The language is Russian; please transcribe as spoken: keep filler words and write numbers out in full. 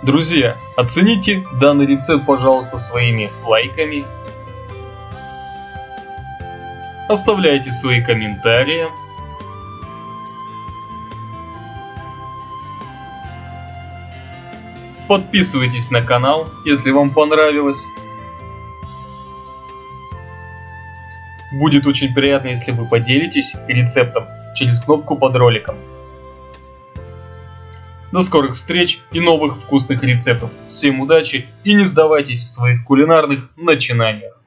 Друзья, оцените данный рецепт, пожалуйста, своими лайками. Оставляйте свои комментарии. Подписывайтесь на канал, если вам понравилось. Будет очень приятно, если вы поделитесь рецептом через кнопку под роликом. До скорых встреч и новых вкусных рецептов. Всем удачи и не сдавайтесь в своих кулинарных начинаниях.